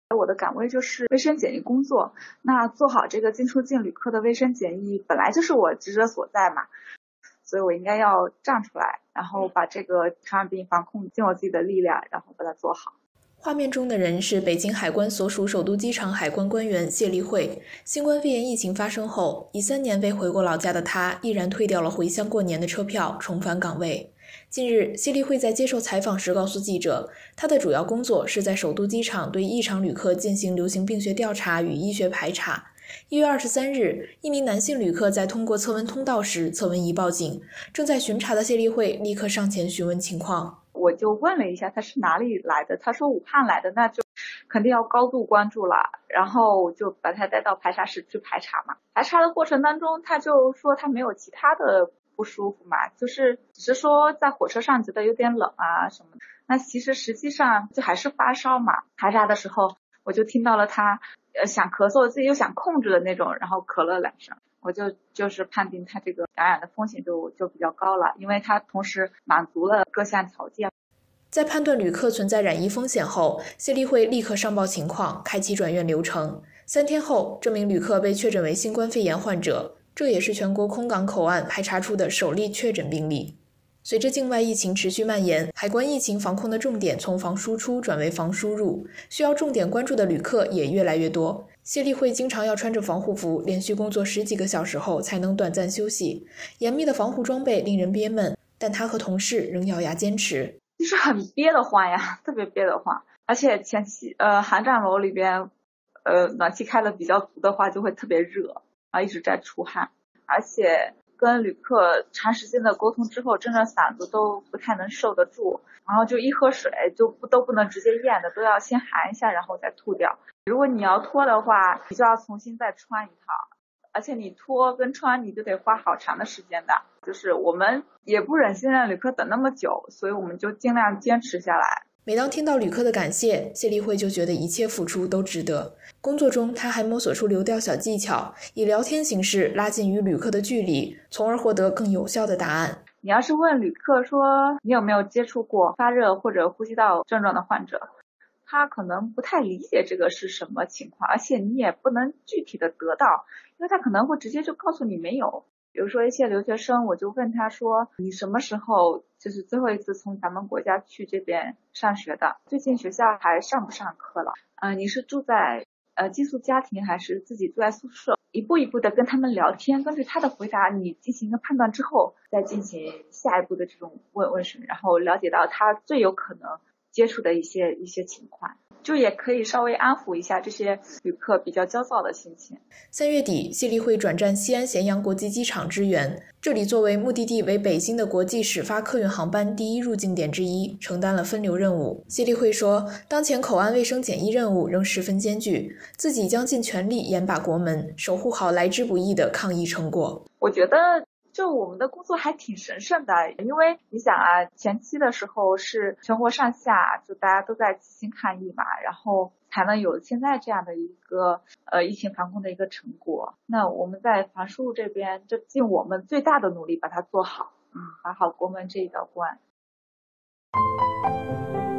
我的岗位就是卫生检疫工作，那做好这个进出境旅客的卫生检疫本来就是我职责所在嘛，所以我应该要站出来，然后把这个传染病防控尽我自己的力量，然后把它做好。 画面中的人是北京海关所属首都机场海关官员谢丽慧。新冠肺炎疫情发生后，已3年未回过老家的她，毅然退掉了回乡过年的车票，重返岗位。近日，谢丽慧在接受采访时告诉记者，她的主要工作是在首都机场对异常旅客进行流行病学调查与医学排查。1月23日，一名男性旅客在通过测温通道时，测温仪报警，正在巡查的谢丽慧立刻上前询问情况。 我就问了一下他是哪里来的，他说武汉来的，那就肯定要高度关注了，然后就把他带到排查室去排查嘛。排查的过程当中，他就说他没有其他的不舒服嘛，就是只是说在火车上觉得有点冷啊什么的。那实际上就还是发烧嘛。排查的时候我就听到了他想咳嗽，自己又想控制的那种，然后咳了2声。我就是判定他这个感染的风险就比较高了，因为他同时满足了各项条件。 在判断旅客存在染疫风险后，谢丽慧立刻上报情况，开启转院流程。3天后，这名旅客被确诊为新冠肺炎患者，这也是全国空港口岸排查出的首例确诊病例。随着境外疫情持续蔓延，海关疫情防控的重点从防输出转为防输入，需要重点关注的旅客也越来越多。谢丽慧经常要穿着防护服，连续工作10几个小时后才能短暂休息。严密的防护装备令人憋闷，但她和同事仍咬牙坚持。 就是很憋得慌呀，特别憋得慌。而且前期航站楼里边暖气开的比较足的话，就会特别热啊，一直在出汗。而且跟旅客长时间的沟通之后，真的嗓子都不太能受得住，然后就一喝水都不能直接咽的，都要先含一下然后再吐掉。如果你要脱的话，你就要重新再穿一套，而且你脱跟穿你就得花好长的时间的。就是我们也不忍心让旅客等那么久，所以我们就尽量坚持下来。 每当听到旅客的感谢，谢丽慧就觉得一切付出都值得。工作中，她还摸索出流调小技巧，以聊天形式拉近与旅客的距离，从而获得更有效的答案。 你要是问旅客说你有没有接触过发热或者呼吸道症状的患者，他可能不太理解这个是什么情况，而且你也不能具体的得到，因为他可能会直接就告诉你没有。比如说一些留学生，我就问他说你什么时候就是最后一次从咱们国家去这边上学的，最近学校还上不上课了，你是住在寄宿家庭还是自己住在宿舍，一步一步的跟他们聊天，根据他的回答你进行一个判断之后，再进行下一步的这种问询，然后了解到他最有可能接触的一些情况，就也可以稍微安抚一下这些旅客比较焦躁的心情。 3月底，谢丽慧转战西安咸阳国际机场支援，这里作为目的地为北京的国际始发客运航班第一入境点之一，承担了分流任务。谢丽慧说，当前口岸卫生检疫任务仍十分艰巨，自己将尽全力严把国门，守护好来之不易的抗疫成果。 我觉得就我们的工作还挺神圣的，因为你想啊，前期的时候是全国上下就大家都在齐心抗疫嘛，然后才能有现在这样的一个疫情防控的一个成果。那我们在防输入这边就尽我们最大的努力把它做好，把好国门这一道关。